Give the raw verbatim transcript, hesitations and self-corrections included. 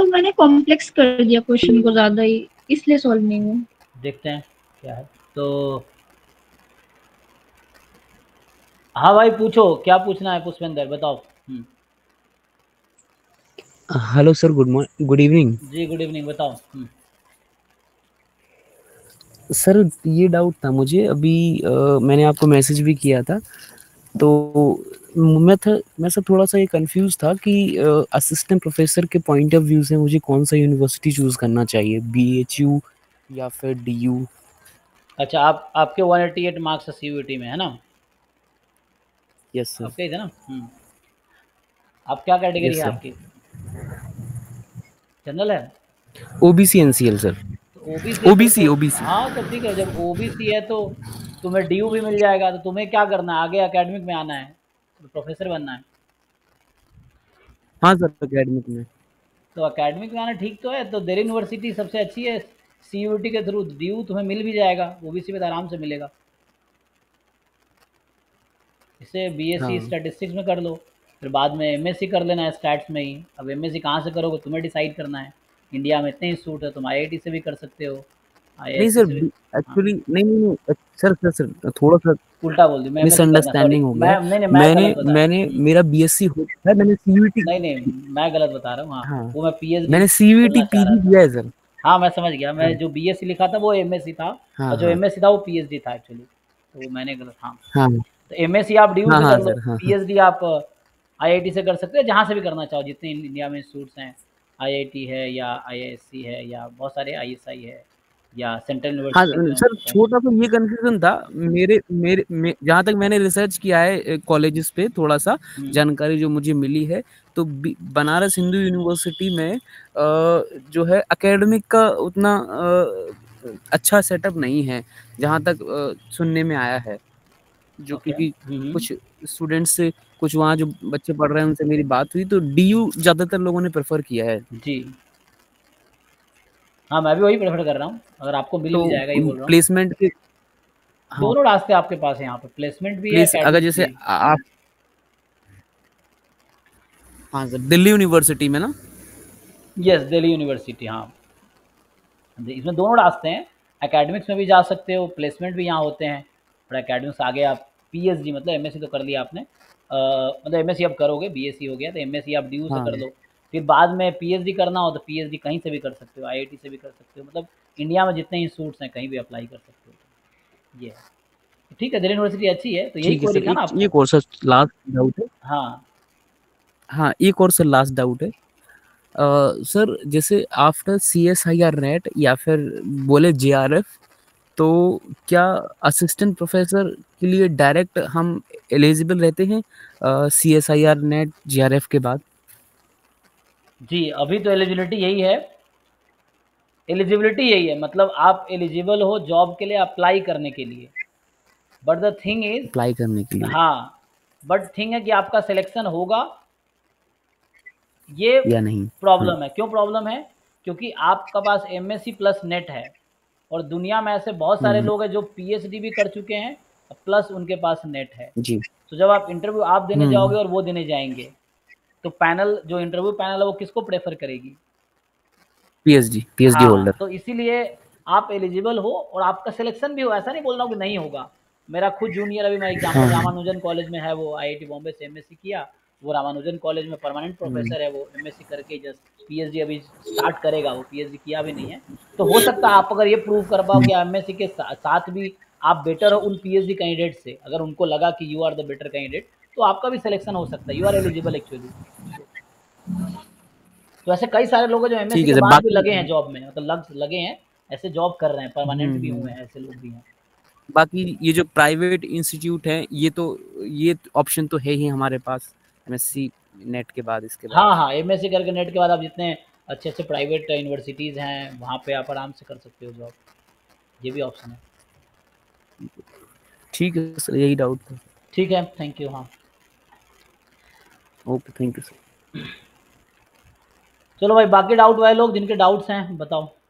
तो मैंने कॉम्प्लेक्स कर दिया क्वेश्चन को ज़्यादा ही, इसलिए सॉल्व नहीं हुआ। देखते हैं क्या है। तो हाँ भाई पूछो, क्या पूछना है पुष्पेंद्र, बताओ। Hmm, hello sir, good morning, good evening. जी गुड इवनिंग, बताओ। हम्म, सर ये डाउट था मुझे अभी, अ, मैंने आपको मैसेज भी किया था, तो मैं था मैं सब थोड़ा सा ये कंफ्यूज था कि असिस्टेंट प्रोफेसर के पॉइंट ऑफ व्यू से मुझे कौन सा यूनिवर्सिटी चूज करना चाहिए, बीएचयू या फिर डीयू। अच्छा, आप आपके one eighty eight marks CUET में है ना? Yes sir. आपके ही थे ना? हम्म, आप क्या कैटेगरी यस है सर। आपकी? जनरल है? OBC NCL sir. तो ओबीसी है फिर ओबीसी तो, ओबीसी। हाँ तो ठीक है, जब ओबीसी है तो तुम्हें डीयू भी मिल जाएगा। तो तुम्हें क्या करना है आगे, एकेडमिक में आना है, तो प्रोफेसर बनना है। हाँ सर, एकेडमिक में। तो एकेडमिक में आना ठीक तो है, तो दिल्ली यूनिवर्सिटी सबसे अच्छी है सीयूईटी के थ्रू। डीयू तुम्हें मिल भी जाएगा ओबीसी में, तो आराम से मिलेगा। इसे बीएससी हाँ। स्टैटिस्टिक्स में कर लो, फिर बाद में एमएससी कर लेना है स्टैट्स में ही। अब एमएससी कहाँ से करोगे तुम्हें डिसाइड करना है। इंडिया में इतने इंस्टीट्यूट है, तुम आईआईटी से भी कर सकते हो, नहीं आईआईएससी सर, से भी। हाँ, एक्चुअली नहीं नहीं नहीं, सर सर सर थोड़ा सा उल्टा बोल दी, मैं एमएससी करना, सॉरी, मिसअंडरस्टैंडिंग हो गया मैं है। नहीं नहीं मैं मैंने गलत बता रहा मैंने हूँ। मेरा बीएससी हो चुका है, मैंने सीयूईटी। नहीं नहीं, मैं गलत बता रहा हूँ। हाँ, हाँ, वो मैं पीएचडी मैंने सीयूईटी बोलना चाह रहा पीजी था। दिया है सर। हाँ मैं समझ गया, हाँ मैं जो बीएससी लिखा था वो एमएससी था, हाँ और जो हाँ एमएससी था वो पीएचडी था एक्चुअली, तो वो मैंने गलत। हाँ, हाँ तो एमएससी आप डीयू हाँ से हाँ कर लो, सर, हाँ हाँ। पीएचडी आप आईआईटी से कर सकते हो, जहाँ से भी करना चाहो, जितने इंडिया में इंस्टीट्यूट्स हैं। आईआईटी है या आईआईएससी है या बहुत सारे आईएसआई है या सेंट्रल हाँ यूनिवर्सिटी जो सर, हैं। छोटा सा ये कंफ्यूजन था मेरे मेरे में, जहाँ तक मैंने रिसर्च किया है कॉलेजेस पे, थोड़ा सा हम्म, जानकारी जो मुझे मिली है, तो बी- बनारस हिंदू यूनिवर्सिटी में अ, जो है एकेडमिक का उतना अ, अच्छा सेटअप नहीं है, जहाँ तक अ, सुनने में आया है। जो ओके, क्योंकि हम्म, कुछ स्टूडेंट्स से, कुछ वहाँ जो बच्चे पढ़ रहे हैं उनसे मेरी बात हुई, तो डीयू ज्यादातर लोगों ने प्रेफर किया है। जी हाँ, मैं भी वही प्रेफर कर रहा हूँ, अगर आपको मिल तो भी जाएगा, ये बोल रहा हूँ। प्लेसमेंट के, हाँ, दोनों रास्ते आपके पास है, यहाँ पे प्लेसमेंट भी है, प्लेस अगर एकेडमिक्स जैसे भी। आप, हाँ सर, दिल्ली यूनिवर्सिटी में ना। यस, दिल्ली यूनिवर्सिटी, हाँ। इसमें दोनों रास्ते हैं, एकेडमिक्स में भी जा सकते हो, प्लेसमेंट भी यहाँ होते हैं। और एकेडमिक्स आगे आप पीएचडी, मतलब एमएससी तो कर लिया आपने, अ, मतलब एमएससी अब करोगे, बीएससी हो गया तो एमएससी आप डीयू से कर हाँ लो। फिर बाद में पीएचडी करना हो तो पीएचडी कहीं से भी कर सकते हो, आईआईटी से भी कर सकते हो, मतलब इंडिया में जितने इंस्टीट्यूट्स हैं कहीं भी अप्लाई कर सकते हो। ये है। ठीक है, दिल्ली यूनिवर्सिटी अच्छी है, तो यही ठीक है क्वेरी सर, था ना एक आपका? एक और सर लास्ट डाउट है। हाँ हाँ, एक और सर लास्ट डाउट है। अ, सर जैसे after C S I R NET या फिर बोले जे आर एफ, तो क्या असिस्टेंट प्रोफेसर के लिए डायरेक्ट हम एलिजिबल रहते हैं C S I R NET J R F के बाद? जी, अभी तो एलिजिबिलिटी यही है, एलिजिबिलिटी यही है, मतलब आप एलिजिबल हो जॉब के लिए अप्लाई करने के लिए। But the thing is, apply करने के लिए हाँ, बट थिंग है कि आपका सिलेक्शन होगा, ये या नहीं? हाँ। प्रॉब्लम है। क्यों प्रॉब्लम है? क्योंकि आपका पास एमएससी प्लस नेट है, और दुनिया में ऐसे बहुत सारे हम्म, लोग हैं जो पीएचडी भी कर चुके हैं प्लस उनके पास नेट है। जी। तो जब आप इंटरव्यू आप देने हम्म। जाओगे और वो देने जाएंगे, तो पैनल, जो इंटरव्यू पैनल है, वो किसको प्रेफर करेगी? पीएचडी पीएचडी हाँ, होल्डर। तो इसीलिए आप एलिजिबल हो और आपका सिलेक्शन भी हो, ऐसा नहीं बोल रहा हूँ कि नहीं होगा। मेरा खुद जूनियर, अभी मैं एग्जांपल, हाँ। रामानुजन कॉलेज में है, वो आईआईटी बॉम्बे से एमएससी किया, वो रामानुजन कॉलेज में परमानेंट हम्म, प्रोफेसर है, वो एमएससी करके जस्ट पीएचडी अभी स्टार्ट करेगा, वो पीएचडी किया भी नहीं है। तो हो सकता है आप अगर ये प्रूव कर पाओ कि एमएससी के सा, साथ भी आप बेटर हो उन पीएचडी कैंडिडेट से, अगर उनको लगा कि you are the better candidate, तो आपका भी सिलेक्शन हो सकता है, यू आर एलिजिबल एक्चुअली। तो ऐसे कई सारे लोग हैं जो एमएससी ठीक के है सर। बाद भी बाकी लगे हैं जॉब में, मतलब लग लगे हैं, ऐसे जॉब कर रहे हैं, हम्म परमानेंट भी हुए हम्म हैं, ऐसे लोग भी हैं। बाकी ये जो प्राइवेट इंस्टीट्यूट है, ये तो ये ऑप्शन तो है ही हमारे पास, एमएससी नेट के बाद, इसके बाद। हाँ हाँ, एमएससी करके नेट के बाद आप जितने अच्छे अच्छे प्राइवेट यूनिवर्सिटीज़ हैं वहाँ पे आप आराम से कर सकते हो जॉब, ये भी ऑप्शन है। ठीक है सर, यही डाउट था। ठीक है, थैंक यू। हाँ, ओके, थैंक यू सर। चलो भाई, बाकी डाउट वाले लोग जिनके डाउट्स हैं बताओ।